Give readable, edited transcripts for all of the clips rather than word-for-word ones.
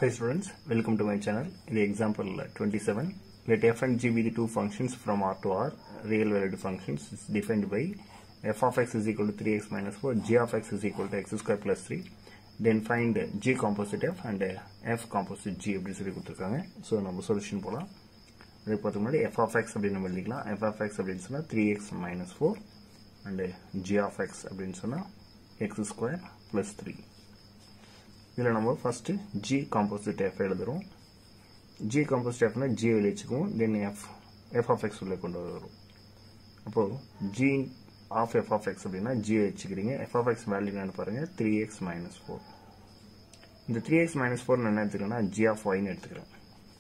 Hi students, welcome to my channel. In the example 27, let f and g be the two functions from R to R, real valued functions. It's defined by f of x is equal to 3x minus 4, g of x is equal to x square plus 3. Then find g composite f and f composite g. So, we solution pola. f of x f of x 3x minus 4 and g of x x square plus 3. இதில் நம்ம first g composite f எழுதுறோம். g composite f னா g வெளிய வச்சுக்குவோம். then f of x உள்ள கொண்டு வரோம். அப்போ g of f of x அப்படினா g வச்சுக்கிறீங்க. f of x வேல்யூ என்னன்னு பாருங்க 3x minus 4. இந்த 3x minus 4 என்ன எடுத்துக்கிறேன்னா g of y ன்னு எடுத்துக்கிறேன்.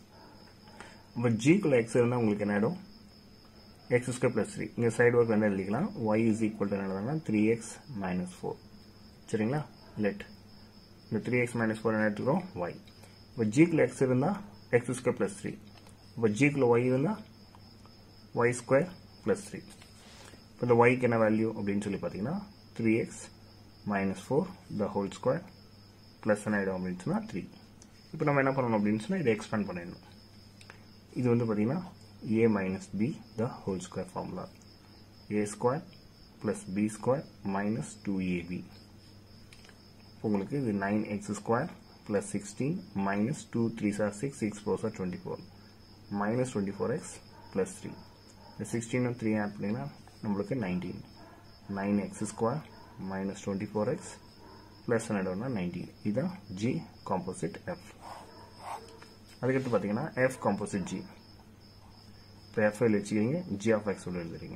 அப்போ g குள்ள x இருந்தா உங்களுக்கு என்ன ஆகும்? x square plus 3. இங்க சைடு வர்க் என்ன எழுதிக்கலாம்? y is equal to என்னன்னா 3x minus 4. சரிங்களா? let இந்த 3x minus 4 என்ன எடுத்துக்கிறோம் y. இப்போ g குள்ள x இருந்தா x square plus 3. இப்போ g குள்ள y இருந்தா y square plus 3. இப்போ இந்த y க்கு என்ன வேல்யூ அப்படின்னு சொல்லி பார்த்தீங்கன்னா 3x minus 4 the whole square plus என்ன ஆயிடும் அப்படின்னு சொன்னா 3. இப்போ நம்ம என்ன பண்ணணும் அப்படின்னு சொன்னா இதை எக்ஸ்பேண்ட் பண்ணிடணும். இது வந்து பார்த்தீங்கன்னா a minus b the whole square formula. a square plus b square minus 2ab. உங்களுக்கு இது 9x square plus 16 minus 2 3s are 6 6 4s are 24 minus 24x plus 3. இந்த 16 and 3 ஆட் பண்ணினா நமக்கு 19 9x square minus 24x plus என்னடோனா 19. இதுதான் g composite f. அதுக்கடுத்து பாத்தீங்கன்னா f composite g. இப்போ f ல வச்சுக்கிறீங்க g of x உள்ள எழுதுறீங்க.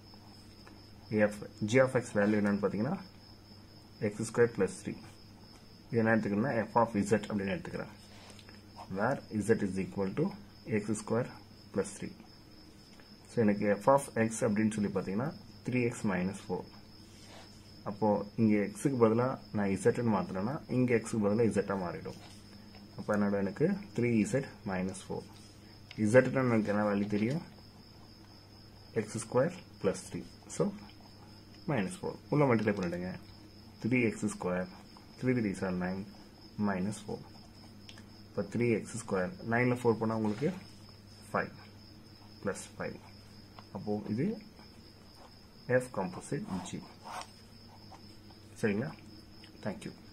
f g of x value என்னன்னு பாத்தீங்கன்னா x square plus 3. இது என்ன எடுத்துக்கிறேன்னா f of z அப்படின்னு எடுத்துக்கிறேன். where z is equal to x square plus 3. So எனக்கு f of x அப்படின்னு சொல்லி பார்த்தீங்கன்னா 3x minus 4. அப்போ இங்கே xக்கு பதிலாக நான் zன்னு மாற்றினேன்னா இங்கே xக்கு பதிலாக z மாறிடும். அப்போ என்னோட எனக்கு 3z minus 4. zன்னு எனக்கு என்ன வேல்யூ தெரியும்? x square plus 3. So minus 4. உள்ள மல்டிப்ளை பண்ணிடுங்க. 3x square 3 3s are 9 minus 4. இப்போ 3x square 9ல 4 போனால் உங்களுக்கு 5 plus 5. அப்போ இது f composite g. சரிங்களா? Thank you.